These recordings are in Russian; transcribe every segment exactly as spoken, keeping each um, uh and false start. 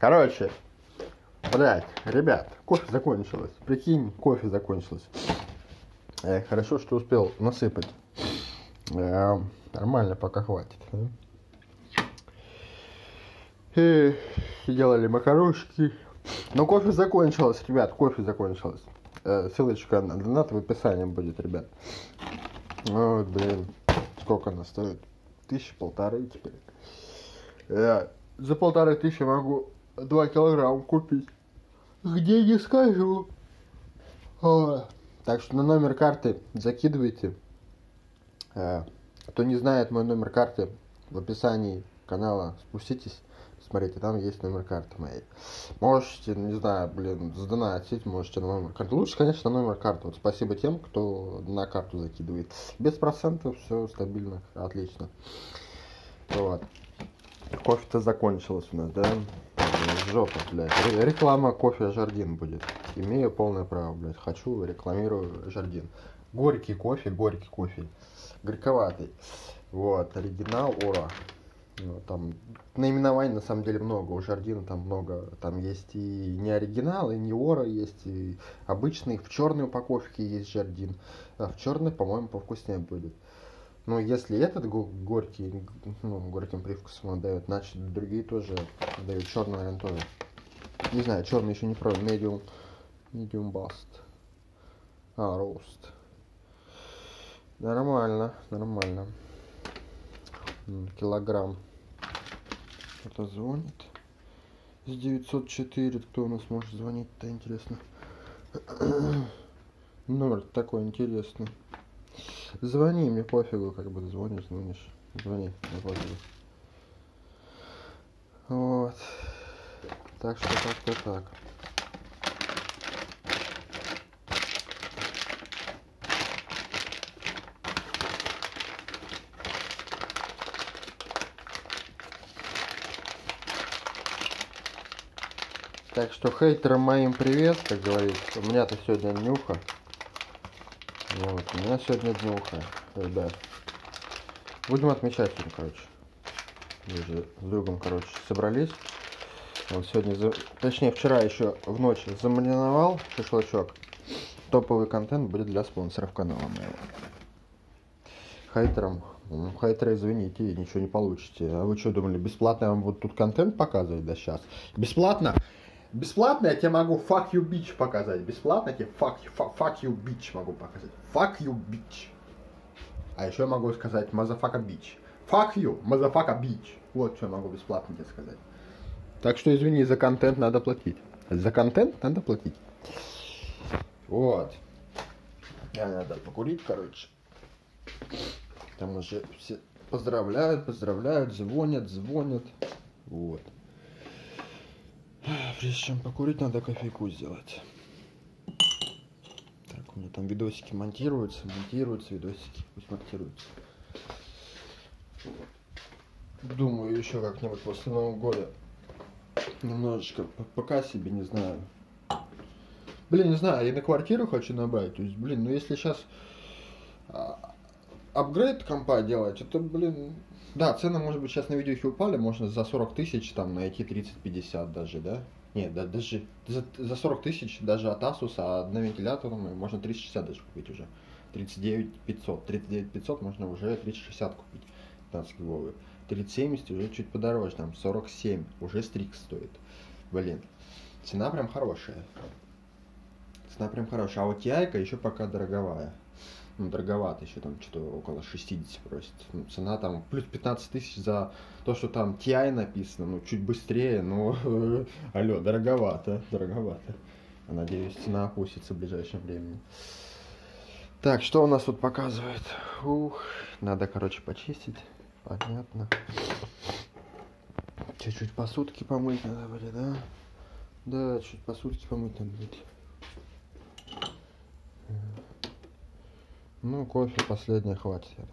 Короче, блядь, ребят, кофе закончилось. Прикинь, кофе закончилось. Э, хорошо, что успел насыпать. Э, нормально, пока хватит. Э, делали макарошки. Но кофе закончилось, ребят, кофе закончилось. Э, ссылочка на донат в описании будет, ребят. Вот, блин, сколько она стоит? Тысячи полторы теперь. Я за полторы тысячи могу два килограмма купить. Где не скажу. О. Так что на номер карты закидывайте. А, кто не знает мой номер карты, в описании канала спуститесь, смотрите, там есть номер карты моей. Можете, не знаю, блин, сдонатить, можете на номер карты. Лучше, конечно, на номер карты. Вот спасибо тем, кто на карту закидывает. Без процентов, все стабильно, отлично. Вот. Кофе-то закончилось у нас, да? Жопа, блядь. Реклама кофе Жардин будет. Имею полное право, блядь. Хочу, рекламирую Жардин. Горький кофе, горький кофе. Горьковатый. Вот, оригинал, ура. Вот, там наименований на самом деле много. У Жардина там много. Там есть и не оригинал, и не ора, есть и обычный. В черной упаковке есть Жардин. А в черной, по-моему, повкуснее будет. Ну, если этот горький, ну, горьким привкусом отдает, значит другие тоже дают. Черный, наверное, тоже. Не знаю, черный еще не пробовал. Medium, medium bust. А, roast. Нормально, нормально. Килограмм. Кто-то звонит. С девятьсот четыре. Кто у нас может звонить-то, интересно? Номер такой интересный. Звони, мне пофигу, как бы звонишь, звонишь. Звони, мне пофигу. Вот. Так что как-то так. Так что хейтерам моим привет, как говорится. У меня-то сегодня днюха. Вот, у меня сегодня днюха, ребят. Будем отмечать сегодня, короче. Мы же с другом, короче, собрались. Вот сегодня, за... точнее вчера еще в ночь замариновал шашлычок. Топовый контент будет для спонсоров канала моего. Хейтерам, ну, хейтеры, извините, ничего не получите. А вы что думали, бесплатно я вам вот тут контент показывать, да, сейчас? Бесплатно? Бесплатно я тебе могу fuck you bitch показать. Бесплатно я тебе fuck you, fuck, fuck you bitch могу показать. Fuck you bitch. А еще я могу сказать motherfucker bitch. Fuck you, motherfucker bitch. Вот что я могу бесплатно тебе сказать. Так что извини, за контент надо платить. За контент надо платить. Вот. Я надо покурить, короче. Там уже все поздравляют, поздравляют, звонят, звонят. Вот. Прежде чем покурить, надо кофейку сделать. Так, у меня там видосики монтируются, монтируются видосики, пусть монтируются. Думаю, еще как-нибудь после Нового года немножечко пока себе, не знаю. Блин, не знаю, я на квартиру хочу набрать. То есть, блин, ну если сейчас апгрейд компа делать, это, блин... Да, цены, может быть, сейчас на видеохе упали, можно за сорок тысяч там найти тридцать-пятьдесят даже, да? Нет, да, даже за, за сорок тысяч даже от Asus, а на вентилятор можно тридцать шестьдесят даже купить уже. тридцать девять пятьсот. тридцать девять пятьсот можно уже тридцать шестьдесят купить. пятнадцать гигабайт. тридцать семьдесят уже чуть подороже, там сорок семь, уже Strix стоит. Блин, цена прям хорошая. Цена прям хорошая. А вот ти ай-ка еще пока дороговая. Ну, дороговато еще, там что-то около шестидесяти просит. Ну, цена там плюс пятнадцать тысяч за то, что там ти ай написано, ну, чуть быстрее, но, алло, дороговато, дороговато. Я надеюсь, цена опустится в ближайшем времени. Так, что у нас тут показывает? Ух, надо, короче, почистить, понятно. Чуть-чуть посудки помыть надо будет, да? Да, чуть посудки помыть надо будет. Ну, кофе последнее хватит, я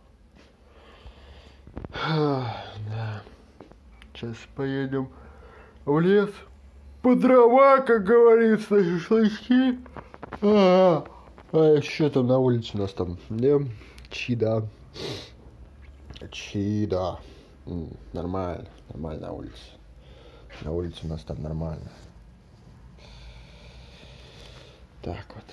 думаю. Да. Сейчас поедем в лес. По дрова, как говорится, шашлычки. А, а еще там на улице у нас там, да, чида. Чида. М, нормально, нормально на улице. На улице у нас там нормально. Так вот.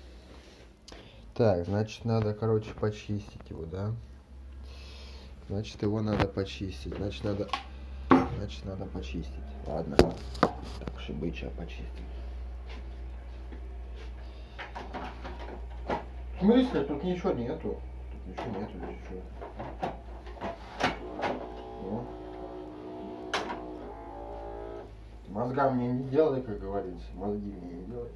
Так, значит, надо, короче, почистить его, да? Значит, его надо почистить. Значит, надо... Значит, надо почистить. Ладно. Так, шибыча почистим. В смысле? Тут ничего нету. Тут ничего нету, ничего. Ну. Мозга мне не делай, как говорится. Мозги мне не делай.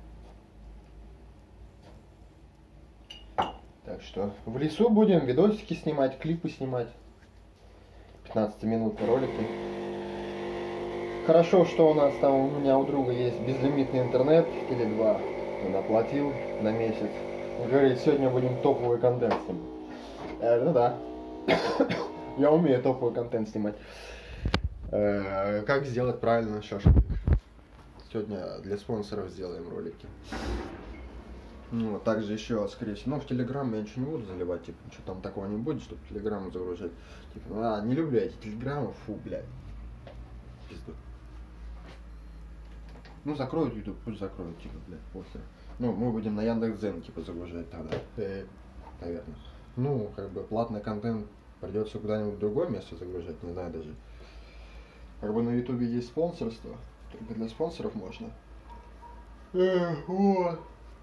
Так что в лесу будем видосики снимать, клипы снимать. пятнадцатиминутные ролики. Хорошо, что у нас там, у меня у друга есть безлимитный интернет, теле два. Он оплатил на месяц. Он говорит, сегодня будем топовый контент снимать. Я говорю, ну да. Я умею топовый контент снимать. Как сделать правильно шашлык? Сегодня для спонсоров сделаем ролики. Ну, также еще, скорее всего, ну, в Телеграм я ничего не буду заливать, типа, ничего там такого не будет, чтобы Телеграмму загружать. Типа, а, не люблю эти Телеграммы, фу, блядь. Пизду. Ну, закроют YouTube, пусть закроют, типа, блядь, похер. Ну, мы будем на Яндекс.Дзен, типа, загружать тогда, э, наверное. Ну, как бы, платный контент придется куда-нибудь в другое место загружать, не знаю даже. Как бы на YouTube есть спонсорство, только для спонсоров можно. Эх, вот.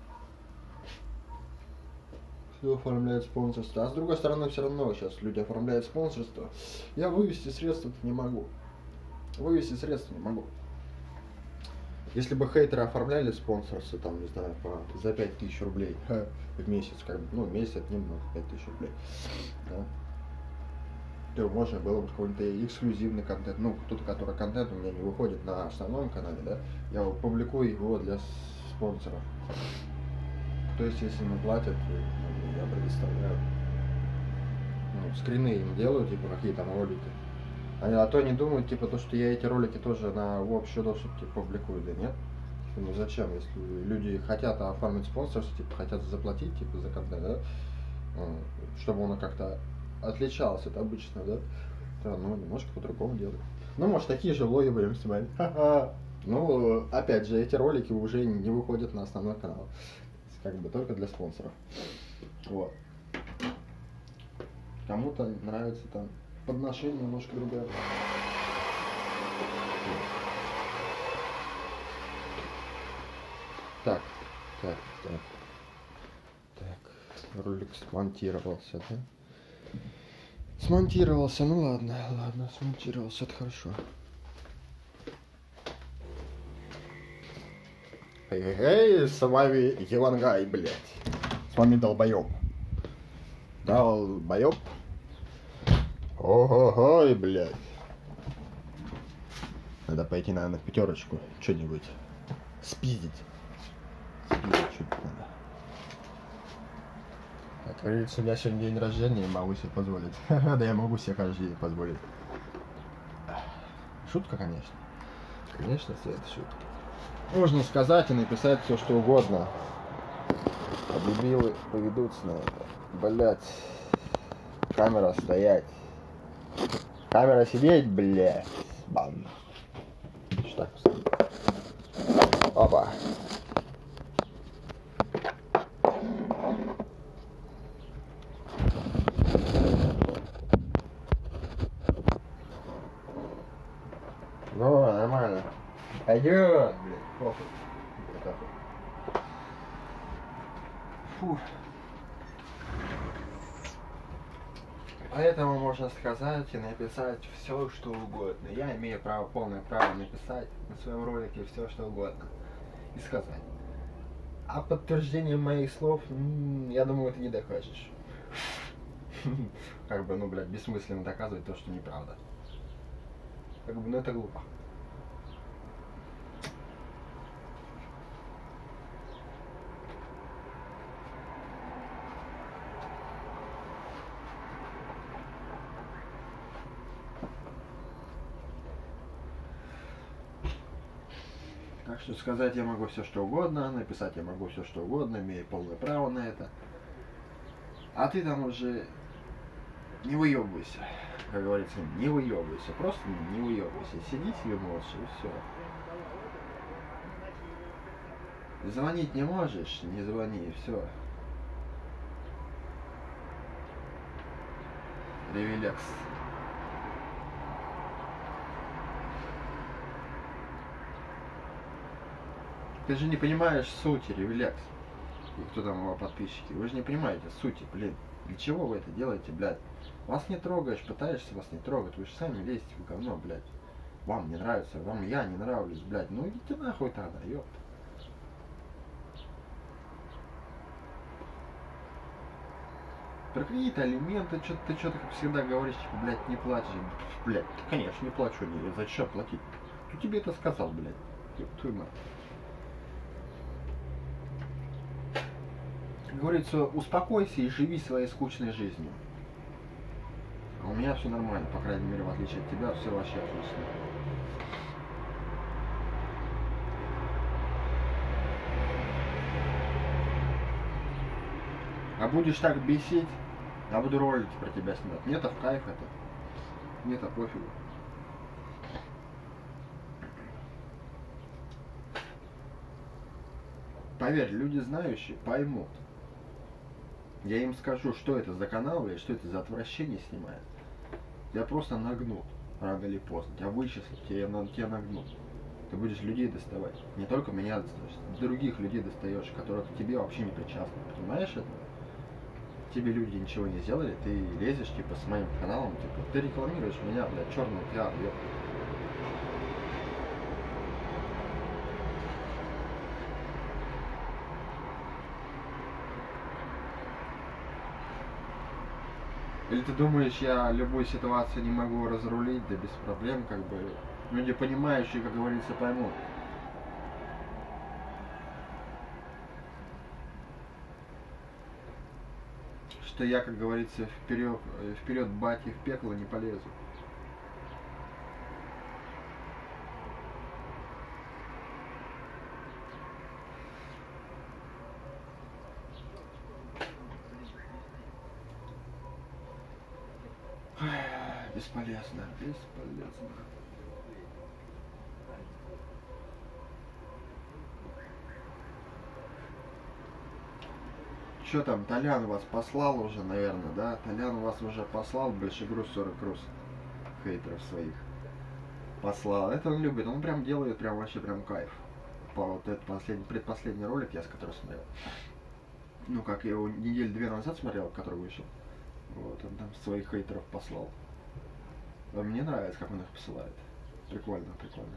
Все оформляют спонсорство. А с другой стороны, все равно сейчас люди оформляют спонсорство. Я вывести средства не могу. Вывести средства не могу. Если бы хейтеры оформляли спонсорство, там, не знаю, по, за пять тысяч рублей ха, в месяц, как бы, ну, месяц немного, пять тысяч рублей, да, то можно было бы какой-то эксклюзивный контент, ну, тот, который контент у меня не выходит на основном канале, да, я публикую его для спонсоров. То есть, если не платят, то я предоставляю, ну, скрины им делаю, типа, какие там ролики. А, а то они думают, типа, то, что я эти ролики тоже на в общий доступ, типа, публикую, да нет? Типа, ну зачем, если люди хотят оформить спонсорство, типа, хотят заплатить, типа, за контент, да, чтобы он как-то отличался от обычного, да, то, ну, немножко по-другому делаю. Ну, может, такие же влоги будем снимать. Ну, опять же, эти ролики уже не выходят на основной канал. Как бы только для спонсоров. Вот. Кому-то нравится там подношение немножко другое. Так, так, так. Так. Ролик смонтировался, да? Смонтировался, ну ладно, ладно, смонтировался, это хорошо. Эй, с вами Ивангай, блядь. С вами долбоёб. Долбоёб. Ого-гой, блядь. Надо пойти, наверное, в пятерочку что-нибудь спиздить. Спиздить что-нибудь надо. Как говорится, у меня сегодня день рождения, могу себе позволить. Да я могу себе каждый день позволить. Шутка, конечно. Конечно, все это шутка. Можно сказать и написать все, что угодно. А дебилы поведутся на это. Блять. Камера стоять. Камера сидеть, блять. Бан. Что так? Опа. Ну, нормально. Пойдет, блядь, похуй. Фу. Поэтому можно сказать и написать все, что угодно. Я имею право, полное право написать на своем ролике все, что угодно. И сказать. А подтверждением моих слов, я думаю, ты не докажешь. Как бы, ну, блядь, бессмысленно доказывать то, что неправда. Как бы, ну, это глупо. Так что сказать я могу все что угодно, написать я могу все что угодно, имею полное право на это. А ты там уже не выебывайся. как говорится, не выебывайся, просто не выебывайся. Сиди себе молча и все. Звонить не можешь, не звони, и все. Ревелекс. Ты же не понимаешь сути, Ревелекс. И кто там его подписчики. Вы же не понимаете сути, блин. Для чего вы это делаете, блядь? Вас не трогаешь, пытаешься вас не трогать. Вы же сами лезете в говно, блядь. Вам не нравится, вам я не нравлюсь, блядь. Ну идите нахуй тогда, ёпта. Про какие-то алименты, что-то ты что-то как всегда говоришь, типа, блядь, не плачешь. Блядь, конечно, не плачу, не, зачем платить? Кто тебе это сказал, блядь? Ёб твою мать. Как говорится, успокойся и живи своей скучной жизнью. А у меня все нормально, по крайней мере, в отличие от тебя, все вообще отлично. А будешь так бесить, я буду ролики про тебя снимать. Мне-то в кайф это. Мне-то пофигу. Поверь, люди знающие поймут. Я им скажу, что это за канал и что это за отвращение снимает. Я просто нагну, рано или поздно. Я вычислю, тебя, тебя нагну. Ты будешь людей доставать. Не только меня достаешь, других людей достаешь, которые к тебе вообще не причастны. Понимаешь это? Тебе люди ничего не сделали, ты лезешь типа с моим каналом, типа ты рекламируешь меня, блядь, черный пиар, ёпта. Или ты думаешь, я любую ситуацию не могу разрулить, да без проблем, как бы. Люди понимающие, как говорится, поймут. Что я, как говорится, вперед, вперед бати в пекло не полезу. Бесполезно, бесполезно. Что там, Толян вас послал уже, наверное, да? Толян вас уже послал, больше груз сорок груз хейтеров своих. Послал. Это он любит, он прям делает прям вообще прям кайф. По вот этот последний, предпоследний ролик, я с которым смотрел. Ну, как я его недели две назад смотрел, который вышел. Вот, он там своих хейтеров послал. Но мне нравится, как он их посылает. Прикольно, прикольно.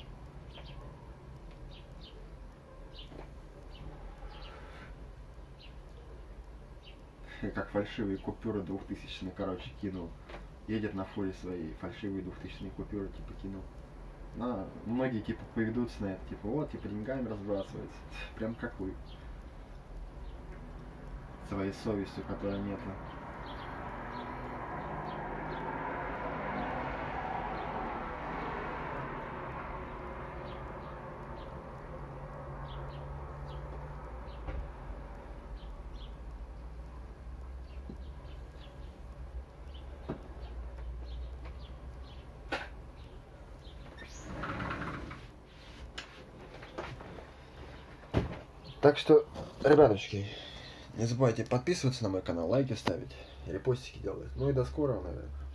Как фальшивые купюры двухтысячные, короче, кинул. Едет на фуре свои фальшивые двухтысячные купюры, типа, кинул. На, многие, типа, поведутся на это, типа, вот, типа, деньгами разбрасывается. Прям как вы. Своей совестью, которой нету. Так что, ребяточки, не забывайте подписываться на мой канал, лайки ставить, репостики делать. Ну и до скорого, наверное.